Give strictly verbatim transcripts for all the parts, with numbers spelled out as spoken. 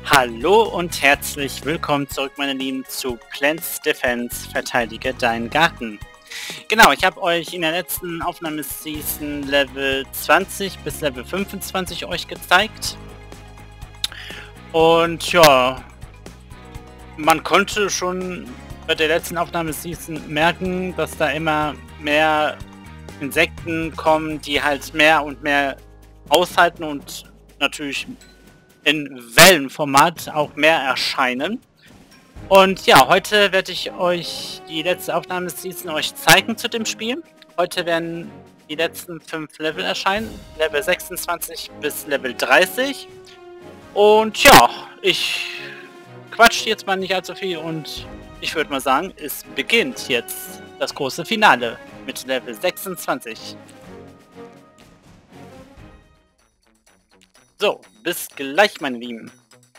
Hallo und herzlich willkommen zurück, meine Lieben, zu Plants Defense, verteidige deinen Garten. Genau, ich habe euch in der letzten Aufnahmeseason Level zwanzig bis Level fünfundzwanzig euch gezeigt. Und ja, man konnte schon bei der letzten Aufnahmeseason merken, dass da immer mehr Insekten kommen, die halt mehr und mehr aushalten und natürlich in Wellenformat auch mehr erscheinen. Und ja, heute werde ich euch die letzte Aufnahmeseason euch zeigen zu dem Spiel. Heute werden die letzten fünf Level erscheinen, Level sechsundzwanzig bis Level dreißig. Und ja, ich quatsch jetzt mal nicht allzu viel und ich würde mal sagen, es beginnt jetzt das große Finale mit Level sechsundzwanzig. So, bis gleich, meine Lieben.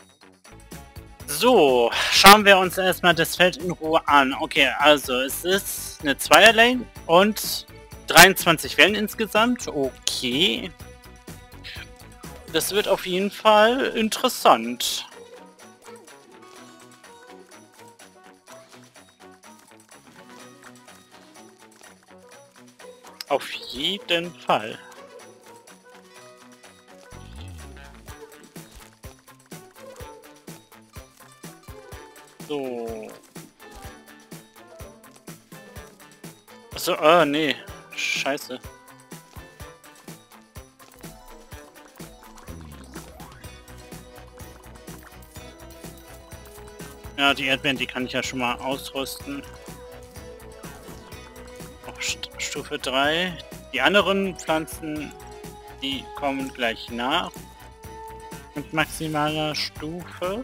So, schauen wir uns erstmal das Feld in Ruhe an. Okay, also es ist eine Zweierlane und dreiundzwanzig Wellen insgesamt. Okay. Das wird auf jeden Fall interessant. Auf jeden Fall. So. Achso, ah, nee. Scheiße. Ja, die Erdbeeren, die kann ich ja schon mal ausrüsten. Auf St- Stufe drei. Die anderen Pflanzen, die kommen gleich nach. Mit maximaler Stufe.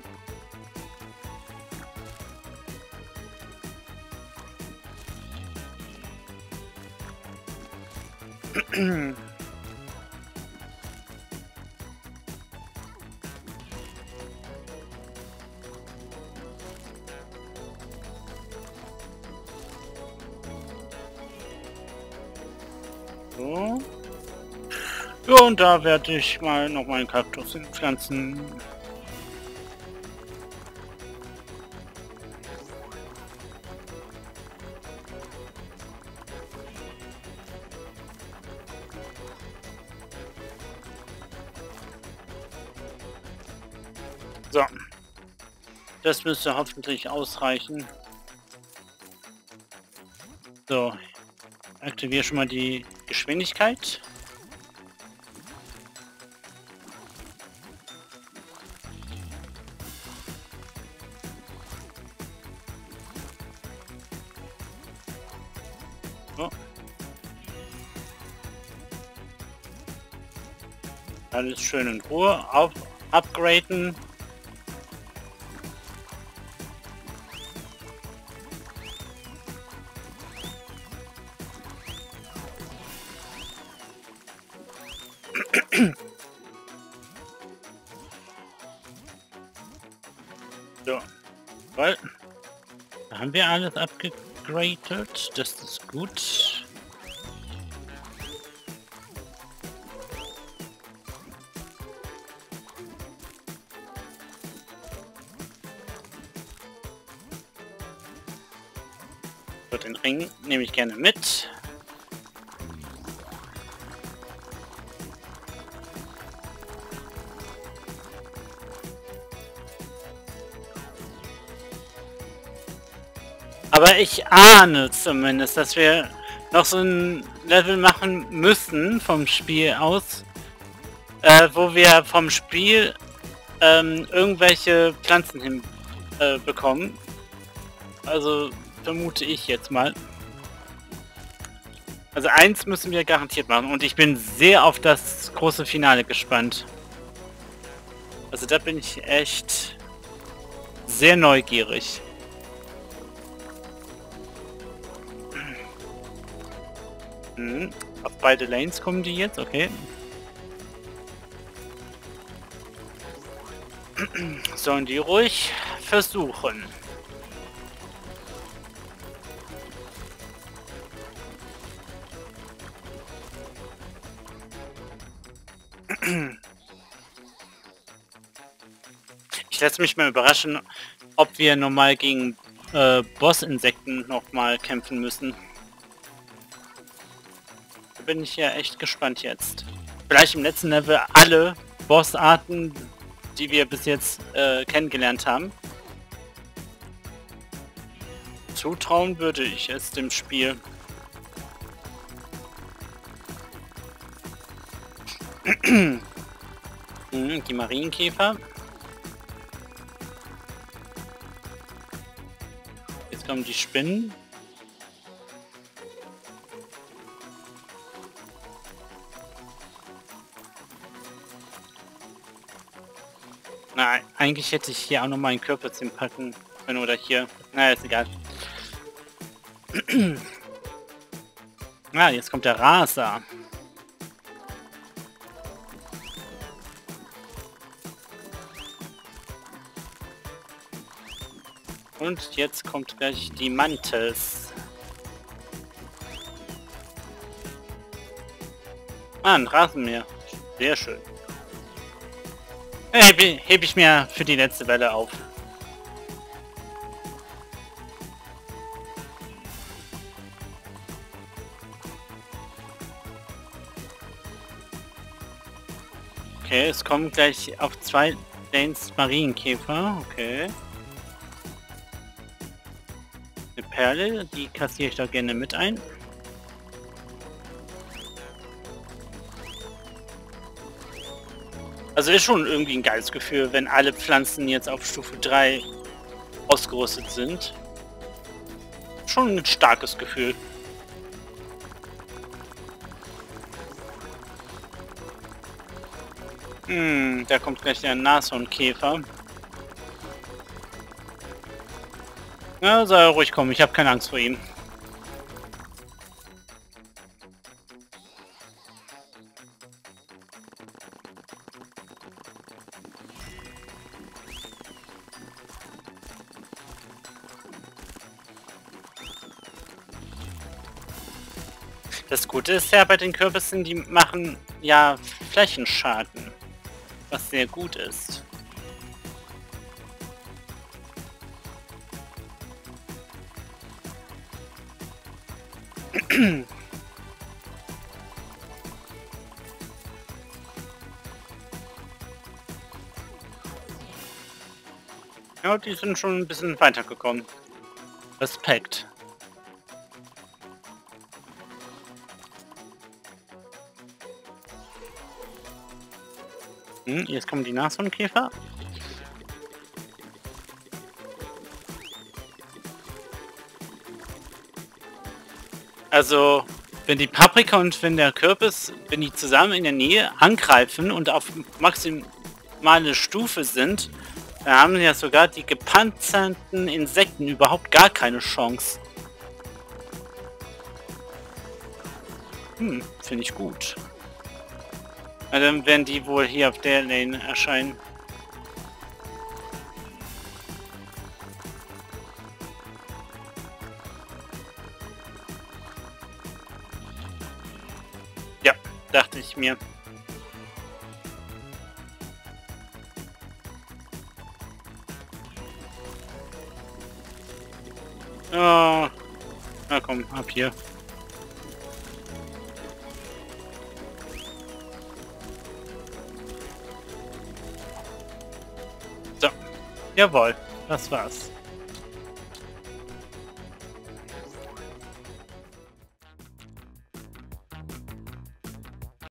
So. Ja, und da werde ich mal noch meinen Kaktus pflanzen. So. Das müsste hoffentlich ausreichen. So. Aktiviere schon mal die Geschwindigkeit. So. Alles schön in Ruhe. Auf upgraden. So, weil da haben wir alles abgegradet. Das ist gut. So, den Ring nehme ich gerne mit. Aber ich ahne zumindest, dass wir noch so ein Level machen müssen vom Spiel aus, äh, wo wir vom Spiel ähm, irgendwelche Pflanzen hin äh, bekommen. Also vermute ich jetzt mal. Also eins müssen wir garantiert machen und ich bin sehr auf das große Finale gespannt. Also da bin ich echt sehr neugierig. Hm, auf beide Lanes kommen die jetzt, okay. Sollen die ruhig versuchen. Ich lasse mich mal überraschen, ob wir normal gegen äh, Boss-Insekten nochmal kämpfen müssen. Da bin ich ja echt gespannt jetzt. Vielleicht im letzten Level alle Bossarten, die wir bis jetzt äh, kennengelernt haben. Zutrauen würde ich es dem Spiel. hm, die Marienkäfer. Jetzt kommen die Spinnen. Na, eigentlich hätte ich hier auch noch mal einen Kürbis hinpacken können oder hier. Na, ist egal. Ah, jetzt kommt der Raser. Und jetzt kommt gleich die Mantis. Ah, ein Rasenmäher. Sehr schön. Hebe, hebe ich mir für die letzte Welle auf. Okay, es kommen gleich auf zwei Lanes Marienkäfer. Okay. Eine Perle, die kassiere ich da gerne mit ein. Also ist schon irgendwie ein geiles Gefühl, wenn alle Pflanzen jetzt auf Stufe drei ausgerüstet sind. Schon ein starkes Gefühl. Hm, da kommt gleich der Nashornkäfer. Ja, soll er ruhig kommen, ich habe keine Angst vor ihm. Das Gute ist ja bei den Kürbissen, die machen ja Flächenschaden, was sehr gut ist. Ja, die sind schon ein bisschen weitergekommen. Respekt. Hm, jetzt kommen die Nashornkäfer. Also, wenn die Paprika und wenn der Kürbis, wenn die zusammen in der Nähe angreifen und auf maximale Stufe sind, dann haben ja sogar die gepanzerten Insekten überhaupt gar keine Chance. Hm, finde ich gut. Na, dann werden die wohl hier auf der Lane erscheinen. Ja, dachte ich mir. Oh. Na komm, ab hier. So. Jawohl, das war's.